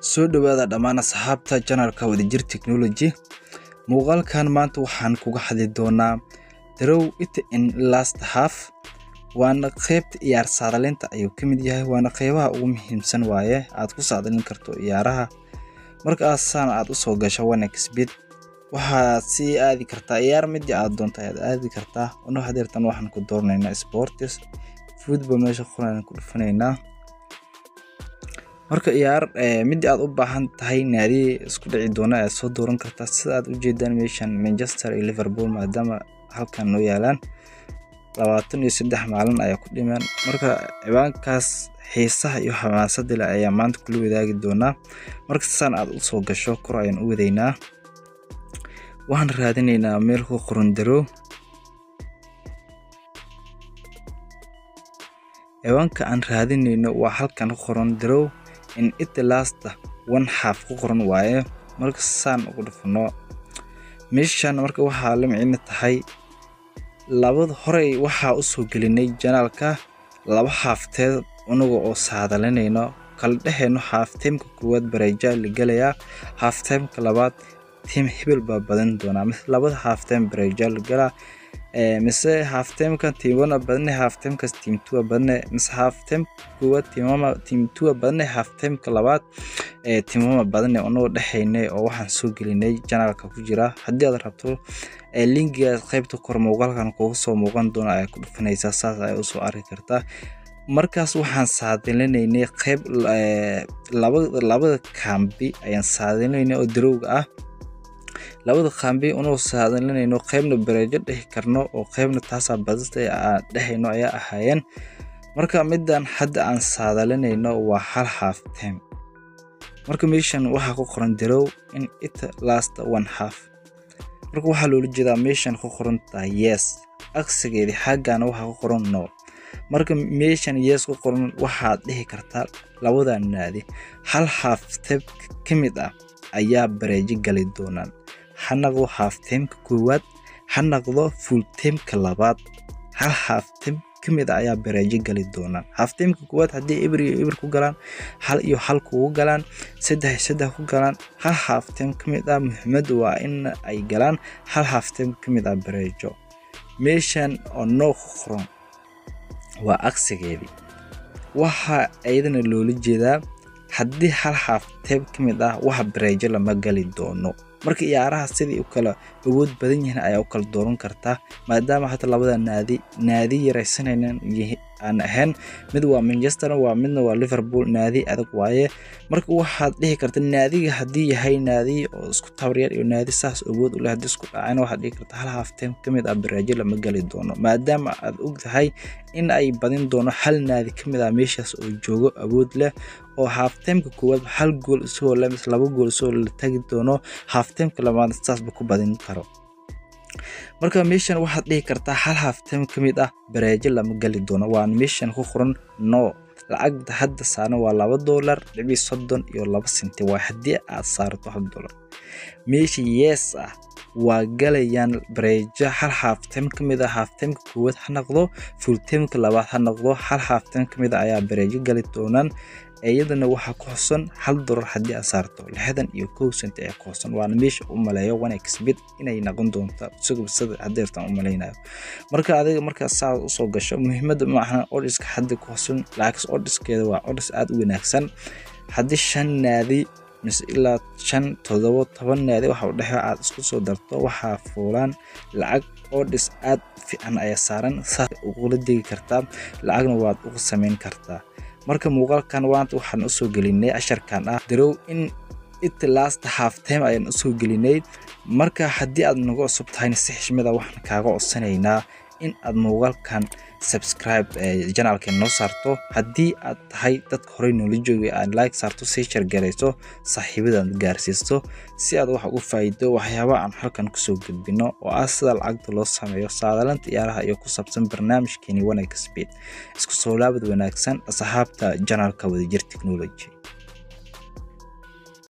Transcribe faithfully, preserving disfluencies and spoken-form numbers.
soo dhawaada dhammaan asxaabta channelka wadajir technology muuqaalkan maanta waxaan kuga hadli doonaa draw it in last half waana qaybta ciyaar saadalinta ayuu kamid yahay waana qaybaha ugu muhiimsan waaye aad ku saadalin karto ciyaaraha markaas saan aad u soo gasho one xbet waxa si aadi kartaa ciyaar mid aad doonto aad aadi kartaa oo hadeertan waxaan ku doornaynaa sports football meesha qoraan ku dhufaneynaa marka ciyaar mid aad u baahan tahay naadi isku dhici doona aad soo dooran kartaa sida aad u jeedaan meeshan Manchester iyo Liverpool maadaama halkan noo yaalaan labaatan iyo saddex maalin ayaa ku dhiman marka ciwaankaas xiisaha iyo xamaasadda leh ayaa maanta ku wadaagi doona marka saan aad u soo gasho kor ayaan u wadaynaa waxaan raadinaynaa meel ku qoran draw ciwaanka aan raadinayno waa halkan ku qoran draw in it last one half ku qoran waaye marka saan ugu dhufno meeshan marka waxa la micno tahay labada hore waxa u soo gelinay janaalka laba halfteed unaga oo saadalinayno kala dhaxayno half time-ka koowaad bareeja la galaya half time-ka labaad team hebel ba badan doona mid labada half time bareeja la gala ee mise half time-ka team one badan half time-ka team two badan mise half time koowaad team one team two badan half time-ka labaad ee team one badan oo dhaxaynay oo waxaan soo gelinay janaalka ku jira hadii aad rabto ee linkiga qaybta kor muuqaalkan kugu soo muuqan doona ay ku dhufanaysaa saas ay u soo arki kartaa markaas waxaan saadinaynay qayb labada labada kambi ayaan saadinaynay oo drowga ah labada kambi oo saadinaynay qaybna bareejo dhixi karno oo qaybna taasa badastay aan dhaxayno ayaa ahaayeen marka midan hadda aan saadalinayno waa hal half time marka meeshan waxa ku qoran draw in it last one half marka waxa loo jeedaa meeshan ku qoran tahay yes aqsigeedii xagana waxa ku qoran no marka meeshan yes ku qoran waxa dhihi kartaa labada naadi hal half step kamid ah ayaa bareeji gali doonaan hanaqdo half time ka koowaad hanaqdo full time ka labaad hal half time kamid ah ayaa bareeji gali doonaan half time ka koowaad hadii every every ku galaan hal iyo hal ku galaan saddex saddex ku galaan hal half time kamid ah muhiimad waa in ay galaan hal half time kamid ah bareejo meeshan oo no qoran waa aqsigeedii waxa ayadana loola jeedaa hadii hal half time kamid ah waxa bareejo lama gali doono marka ciyaaraha sidii u kala awood badan yihiin ayaa u kala dooran kartaa maadaama hata labada naadi naadi yaraysanaynan aan ahayn mid waa Manchester waa midna waa Liverpool naadi adag waaye marka waxaad dhihi kartaa naadiga hadii yahay naadi oo isku tabariyad iyo naadi saas awood u leh hadii isku dhacayna waxaad dhihi kartaa hal half time kamid ah bareejo lama gali doono maadaama aad ogtahay in ay badin doono hal naadi kamid ah meeshaas oo joogo awood leh oo half time-ka koowaad hal gool soo leh mise laba gool soo la tagi doono half time-ka labaad saas ba ku badin karo marka meeshan waxaad dhihi kartaa hal half time kamid ah bareejo lama gali doono waa meeshan ku qoran no lacagta hadda saana waa laba dollar dhibic soddon iyo laba senti waa hadii aad saarto hal dollar meesha yes ah waa galayaan bareejo hal half time kamid ah half time ka koowaad hanaqdo full time ka labaad hanaqdo hal half time kamid ah ayaa bareejo gali doonaan ayadana waxa ku xusan hal dollar hadii aad saarto lixdan iyo kow senti ee ku xusan waana meesha u maleeyo one xbet inay noqon doonto suuq sida hadeertan u maleynayo marka adiga marka saad u soo gasho muhiimada ma aha odds-ka hadda ku xusan laakiin odds-keeda waa odds aad u wanaagsan hadii shan naadi mis ilaa shan todoba toban naadi waxa u dhaxay aad isku soo darto waxa fuulaan lacag odds aad fiican ay saaran sax ugu la digi kartaa lacagna waad ugu sameyn kartaa marka muuqaalkan waanta waxaan u soo gelinay casharkan ah draw in it last half time ayaan u soo gelinay marka hadii aad nagu cusub tahay si xishmada waxaan kaaga codsanaynaa in aad muuqaalkan subscribe channelka noo saarto hadii aad tahay dad hore noo joogay aad like saarto si share gareyso saaxiibadan gaarsiisto si aad wax ugu faa'iido waxyaabo aan halkan ku soo gudbino oo ah sida lacagta loo sameeyo saadalanta ciyaaraha iyo ku saabsan barnaamijkeeni one xbet isku soo laabad wanaagsan asxaabta channelka wadajir technology